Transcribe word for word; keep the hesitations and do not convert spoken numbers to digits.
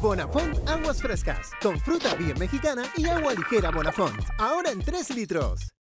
Bonafont Aguas Frescas, con fruta bien mexicana y agua ligera Bonafont. Ahora en tres litros.